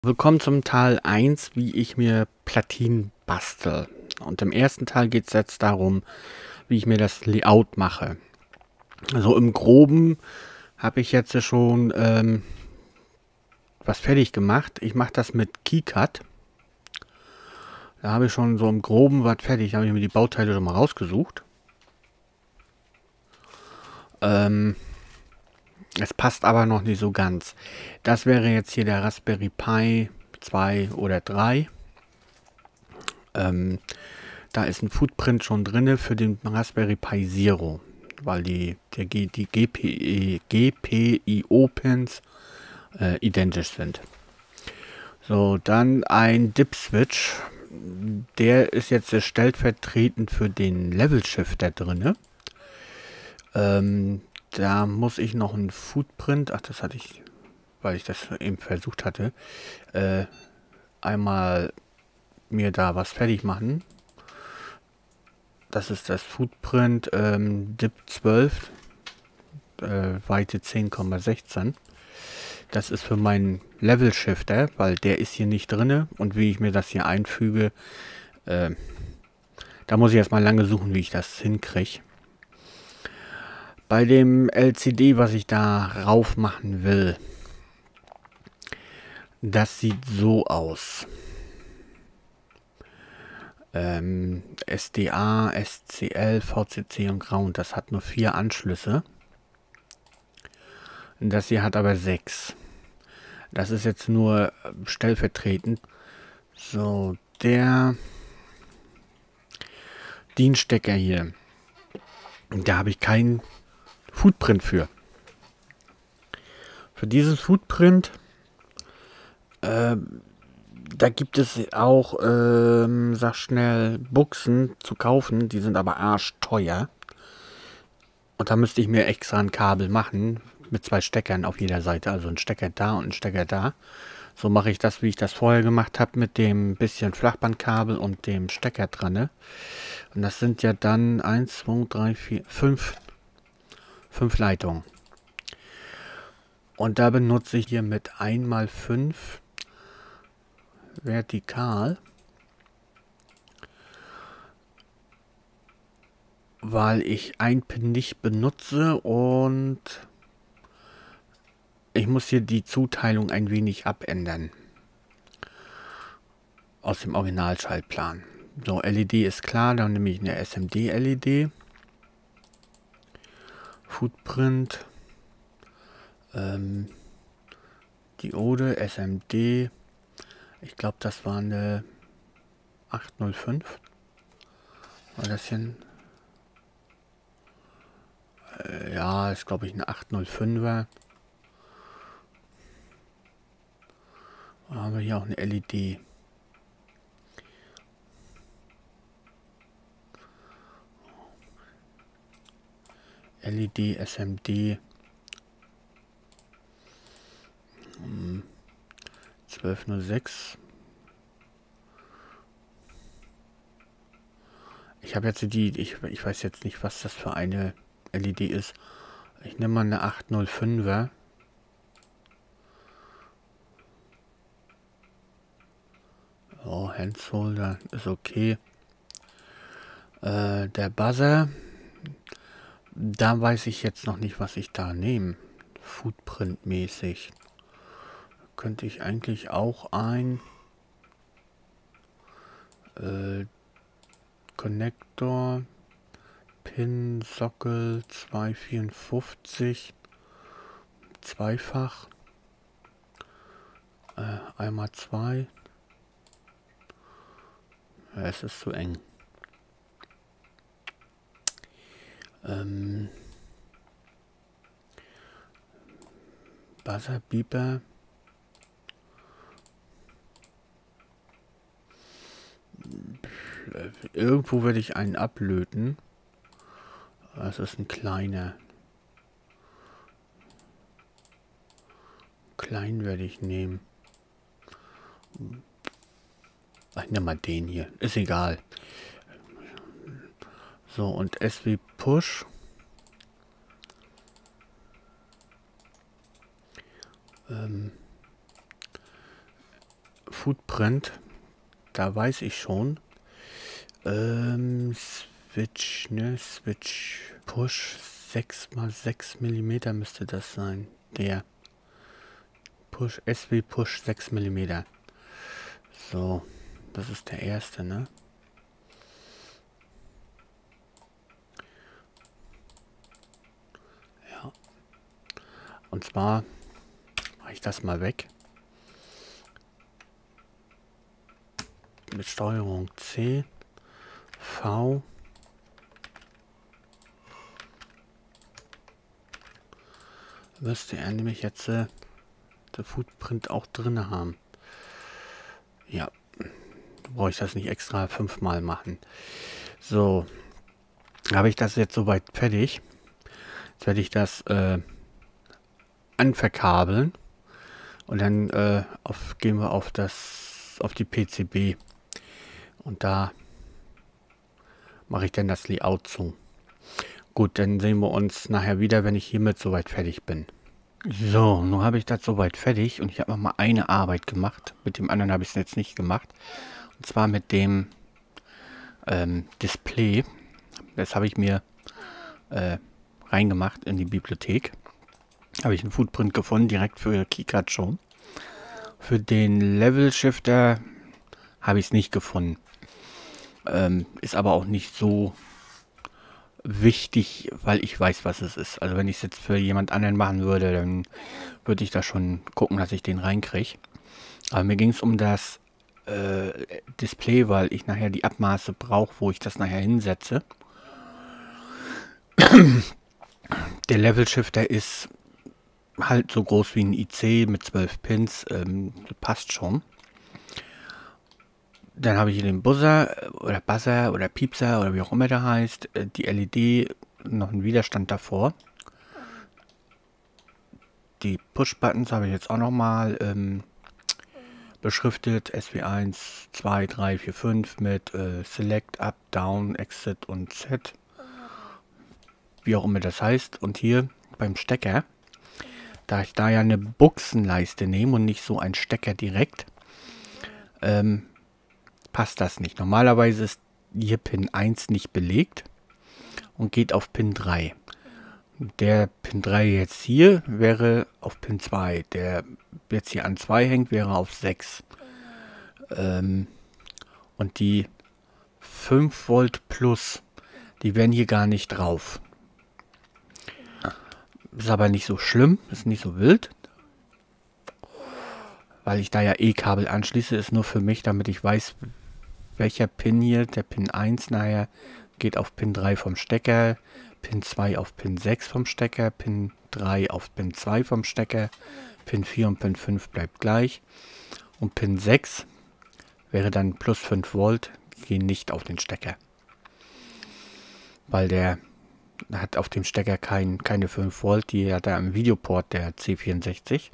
Willkommen zum Teil 1, wie ich mir Platinen bastel. Und im ersten Teil geht es jetzt darum, wie ich mir das Layout mache. Also im Groben habe ich jetzt schon was fertig gemacht. Ich mache das mit KiCad. Da habe ich schon so im Groben was fertig. Da habe ich mir die Bauteile schon mal rausgesucht. Es passt aber noch nicht so ganz. Das wäre jetzt hier der Raspberry Pi 2 oder 3. Da ist ein Footprint schon drin für den Raspberry Pi Zero, weil die GPIO-Pins identisch sind. So, dann ein Dip-Switch. Der ist jetzt stellvertretend für den Level-Shifter drin. Da muss ich noch ein Footprint, ach, das hatte ich, weil ich das eben versucht hatte, einmal mir da was fertig machen. Das ist das Footprint DIP 12, Weite 10,16. Das ist für meinen Level Shifter, weil der ist hier nicht drin. Und wie ich mir das hier einfüge, da muss ich erstmal lange suchen, wie ich das hinkriege. Bei dem LCD, was ich da rauf machen will, das sieht so aus. SDA, SCL, VCC und Ground. Das hat nur 4 Anschlüsse. Das hier hat aber 6. Das ist jetzt nur stellvertretend. So, der Dienstecker hier. Da habe ich keinen Footprint für. Für dieses Footprint, da gibt es auch, sag schnell, Buchsen zu kaufen. Die sind aber arschteuer. Und da müsste ich mir extra ein Kabel machen. Mit 2 Steckern auf jeder Seite. Also ein Stecker da und ein Stecker da. So mache ich das, wie ich das vorher gemacht habe, mit dem bisschen Flachbandkabel und dem Stecker dran. Ne? Und das sind ja dann 1, 2, 3, 4, 5 Leitungen. Und da benutze ich hier mit 1x5 vertikal, weil ich ein Pin nicht benutze und ich muss hier die Zuteilung ein wenig abändern. Aus dem Originalschaltplan. So, LED ist klar, dann nehme ich eine SMD-LED. Footprint. Diode, SMD. Ich glaube, das war eine 805. War das hier? Ja, ist glaube ich eine 805er. Da haben wir hier auch eine LED. LED, SMD. 1206. Ich habe jetzt ich weiß jetzt nicht, was das für eine LED ist. Ich nehme mal eine 805er. Oh, Handsholder ist okay. Der Buzzer. Da weiß ich jetzt noch nicht, was ich da nehme. Footprint-mäßig. Könnte ich eigentlich auch ein Connector Pin Sockel 254 zweifach einmal 2. Ja, es ist zu eng. Buzzer Beeper. Irgendwo werde ich einen ablöten. Das ist ein kleiner. Klein werde ich nehmen. Ich nehme mal den hier. Ist egal. So, und S wie Push. Footprint, da weiß ich schon. Switch, ne? Switch Push 6x6 mm müsste das sein. Der Push, SW Push 6 mm. So, das ist der erste, ne? Ja. Und zwar mache ich das mal weg. Mit Steuerung C, V. Müsste er nämlich jetzt der Footprint auch drin haben. Ja, brauche ich das nicht extra 5-mal machen. So, habe ich das jetzt soweit fertig. Jetzt werde ich das anverkabeln und dann gehen wir auf die PCB und da mache ich dann das Layout zu. Gut, dann sehen wir uns nachher wieder, wenn ich hiermit soweit fertig bin. So, nun habe ich das soweit fertig und ich habe noch mal eine Arbeit gemacht. Mit dem anderen habe ich es jetzt nicht gemacht. Und zwar mit dem Display. Das habe ich mir reingemacht in die Bibliothek. Habe ich einen Footprint gefunden, direkt für KiCad schon. Für den Level Shifter habe ich es nicht gefunden. Ist aber auch nicht so wichtig, weil ich weiß, was es ist. Also wenn ich es jetzt für jemand anderen machen würde, dann würde ich da schon gucken, dass ich den reinkriege. Aber mir ging es um das Display, weil ich nachher die Abmaße brauche, wo ich das nachher hinsetze. Der Level Shifter ist halt so groß wie ein IC mit 12 Pins, passt schon. Dann habe ich hier den Buzzer oder Piepser oder wie auch immer der heißt, die LED, noch einen Widerstand davor. Die Push-Buttons habe ich jetzt auch nochmal beschriftet, SW1, 2, 3, 4, 5 mit Select, Up, Down, Exit und Z. Wie auch immer das heißt. Und hier beim Stecker, da ich da ja eine Buchsenleiste nehme und nicht so ein Stecker direkt, passt das nicht. Normalerweise ist hier Pin 1 nicht belegt und geht auf Pin 3. Der Pin 3 jetzt hier wäre auf Pin 2. Der jetzt hier an 2 hängt, wäre auf 6. Und die 5 Volt plus, die wären hier gar nicht drauf. Ist aber nicht so schlimm, ist nicht so wild. Weil ich da ja E-Kabel anschließe, ist nur für mich, damit ich weiß, welcher Pin hier, der Pin 1 nachher, geht auf Pin 3 vom Stecker, Pin 2 auf Pin 6 vom Stecker, Pin 3 auf Pin 2 vom Stecker, Pin 4 und Pin 5 bleibt gleich. Und Pin 6 wäre dann plus 5 Volt, gehen nicht auf den Stecker. Weil der hat auf dem Stecker keine 5 Volt, die hat er im Videoport, der C64.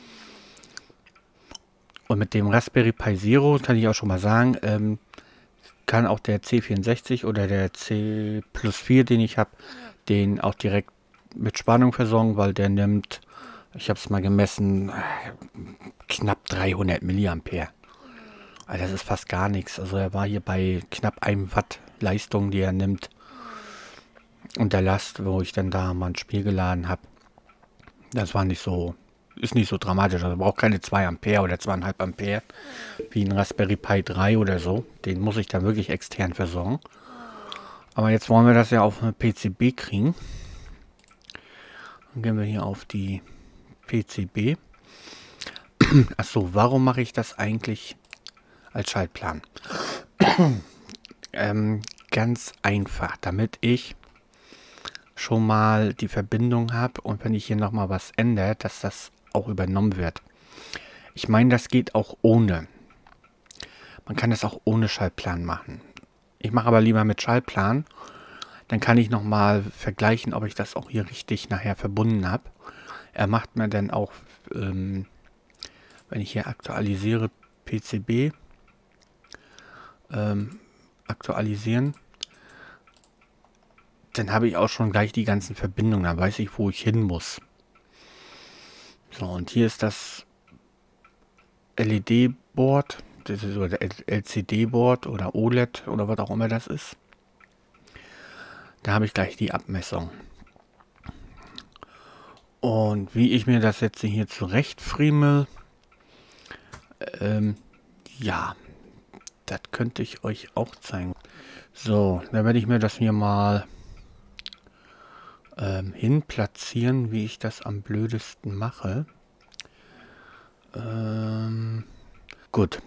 Und mit dem Raspberry Pi Zero kann ich auch schon mal sagen, kann auch der C64 oder der C+4, den ich habe, den auch direkt mit Spannung versorgen, weil der nimmt, ich habe es mal gemessen, knapp 300 Milliampere. Also das ist fast gar nichts. Also er war hier bei knapp 1 Watt Leistung, die er nimmt. Und der Last, wo ich dann da mal ein Spiel geladen habe, das war nicht so, ist nicht so dramatisch. Also braucht keine 2 Ampere oder 2,5 Ampere wie ein Raspberry Pi 3 oder so. Den muss ich dann wirklich extern versorgen. Aber jetzt wollen wir das ja auf eine PCB kriegen. Dann gehen wir hier auf die PCB. Achso, warum mache ich das eigentlich als Schaltplan? Ganz einfach, damit ich schon mal die Verbindung habe und wenn ich hier nochmal was ändere, dass das auch übernommen wird. Ich meine, das geht auch ohne. Man kann das auch ohne Schaltplan machen. Ich mache aber lieber mit Schaltplan. Dann kann ich nochmal vergleichen, ob ich das auch hier richtig nachher verbunden habe. Er macht mir dann auch, wenn ich hier aktualisiere, PCB, aktualisieren, dann habe ich auch schon gleich die ganzen Verbindungen. Dann weiß ich, wo ich hin muss. So, und hier ist das LED-Board, das ist oder LCD-Board oder OLED oder was auch immer das ist. Da habe ich gleich die Abmessung. Und wie ich mir das jetzt hier zurechtfriemel, ja, das könnte ich euch auch zeigen. So, dann werde ich mir das hier mal hin platzieren, wie ich das am blödesten mache. Gut,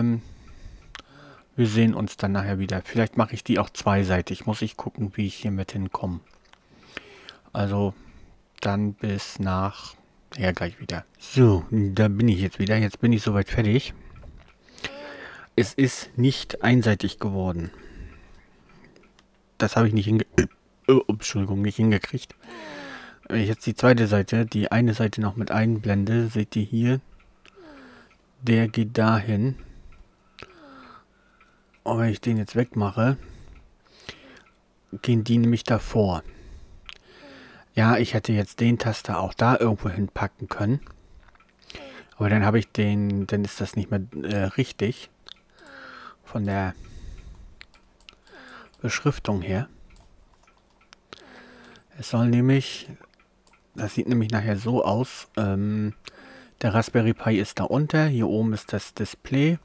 wir sehen uns dann nachher wieder. Vielleicht mache ich die auch zweiseitig. Muss ich gucken, wie ich hier mit hinkomme. Also, dann bis nach... Ja, gleich wieder. So, da bin ich jetzt wieder. Jetzt bin ich soweit fertig. Es ist nicht einseitig geworden. Das habe ich nicht nicht hingekriegt. Wenn ich jetzt die zweite Seite, die eine Seite noch mit einblende, seht ihr hier, der geht dahin. Und wenn ich den jetzt wegmache, gehen die nämlich davor. Ja, ich hätte jetzt den Taster auch da irgendwo hinpacken können. Aber dann habe ich den, dann ist das nicht mehr richtig. Von der Beschriftung her. Es soll nämlich, das sieht nämlich nachher so aus, der Raspberry Pi ist da unter, hier oben ist das Display.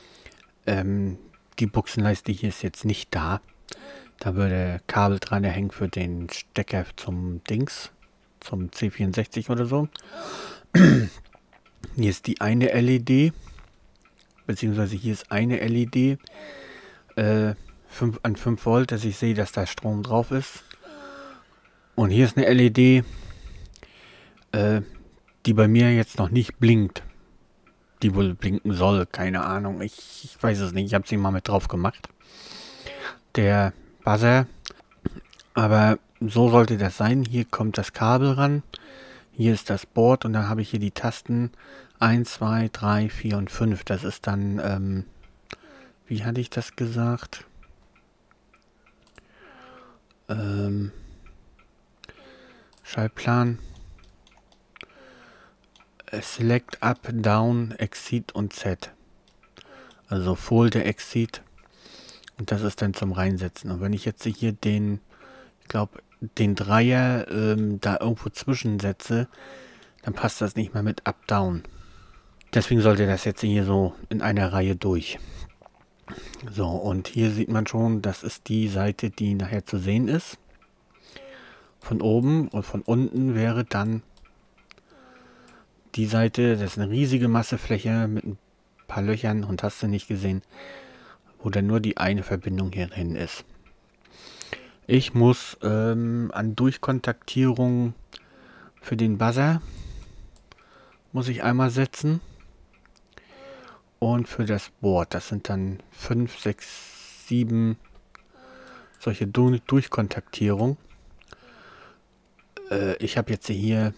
Die Buchsenleiste hier ist jetzt nicht da. Da würde Kabel dran hängen für den Stecker zum Dings, zum C64 oder so. Hier ist die eine LED, beziehungsweise hier ist eine LED an 5 Volt, dass ich sehe, dass da Strom drauf ist. Und hier ist eine LED, die bei mir jetzt noch nicht blinkt. Die wohl blinken soll, keine Ahnung. Ich weiß es nicht, ich habe sie mal mit drauf gemacht. Der Buzzer. Aber so sollte das sein. Hier kommt das Kabel ran. Hier ist das Board und dann habe ich hier die Tasten 1, 2, 3, 4 und 5. Das ist dann, wie hatte ich das gesagt? Schaltplan. Select Up, Down, Exit und Z. Also Folder, Exit. Und das ist dann zum Reinsetzen. Und wenn ich jetzt hier den, ich glaube, den Dreier da irgendwo zwischensetze, dann passt das nicht mehr mit Up, Down. Deswegen sollte das jetzt hier so in einer Reihe durch. So, und hier sieht man schon, das ist die Seite, die nachher zu sehen ist. Von oben und von unten wäre dann die Seite, das ist eine riesige Massefläche mit ein paar Löchern und hast du nicht gesehen, wo dann nur die eine Verbindung hierhin ist. Ich muss an Durchkontaktierung für den Buzzer muss ich einmal setzen. Und für das Board, das sind dann 5, 6, 7 solche Durchkontaktierung. Ich habe jetzt hier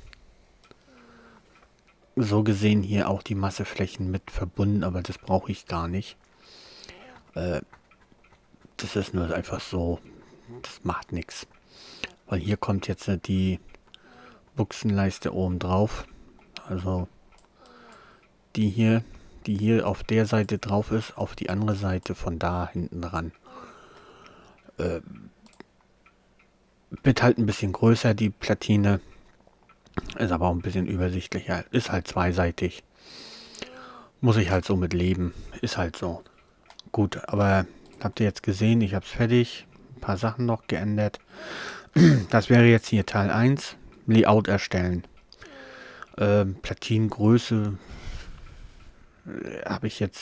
so gesehen hier auch die Masseflächen mit verbunden, aber das brauche ich gar nicht. Das ist nur einfach so, das macht nichts. Weil hier kommt jetzt die Buchsenleiste oben drauf. Also die hier auf der Seite drauf ist, auf die andere Seite von da hinten dran. Wird halt ein bisschen größer, die Platine. Ist aber auch ein bisschen übersichtlicher. Ist halt zweiseitig. Muss ich halt so mit leben. Ist halt so. Gut, aber habt ihr jetzt gesehen, ich habe es fertig. Ein paar Sachen noch geändert. Das wäre jetzt hier Teil 1. Layout erstellen. Platinengröße habe ich jetzt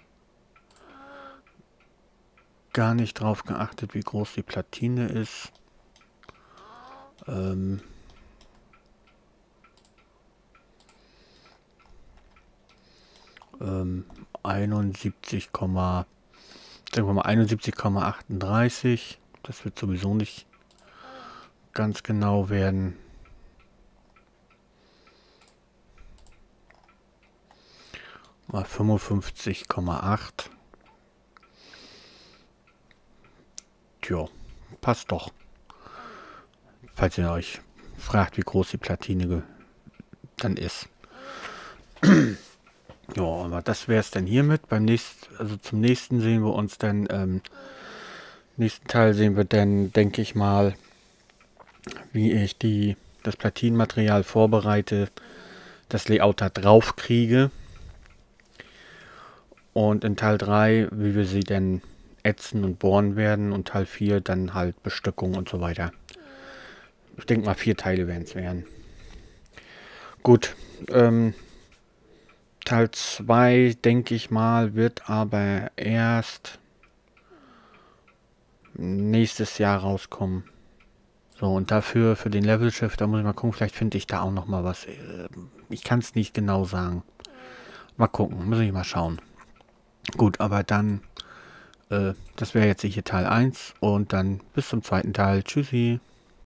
gar nicht drauf geachtet, wie groß die Platine ist. 71,38. Das wird sowieso nicht ganz genau werden. Mal 55,8. Tja, passt doch. Falls ihr euch fragt, wie groß die Platine dann ist. Ja, aber das wäre es dann hiermit. Also zum nächsten sehen wir uns dann, nächsten Teil sehen wir dann, denke ich mal, wie ich das Platinenmaterial vorbereite, das Layout da drauf kriege. Und in Teil 3, wie wir sie dann ätzen und bohren werden. Und Teil 4 dann halt Bestückung und so weiter. Ich denke mal 4 Teile werden es werden. Gut, Teil 2, denke ich mal, wird aber erst nächstes Jahr rauskommen. So, und dafür, für den Level Shift, da muss ich mal gucken, vielleicht finde ich da auch noch mal was. Ich kann es nicht genau sagen. Mal gucken, muss ich mal schauen. Gut, aber dann, das wäre jetzt hier Teil 1 und dann bis zum zweiten Teil. Tschüssi.